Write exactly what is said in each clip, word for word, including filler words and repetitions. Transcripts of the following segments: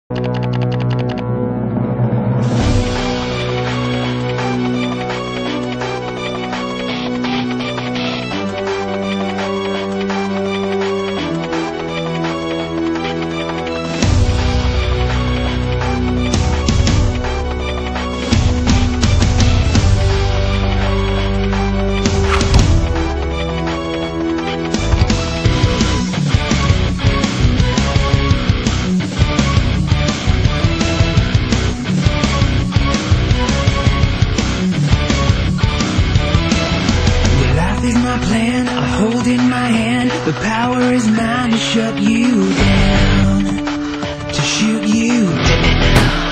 Plan, I hold in my hand. The power is mine to shut you down, to shoot you down.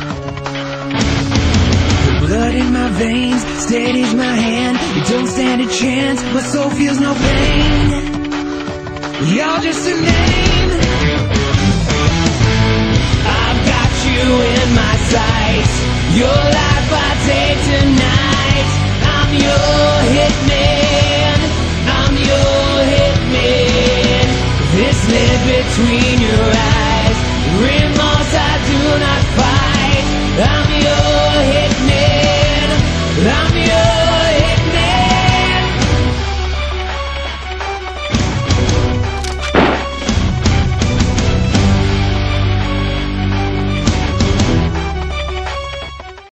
The blood in my veins steadies my hand. You don't stand a chance, my soul feels no pain. You're just a name.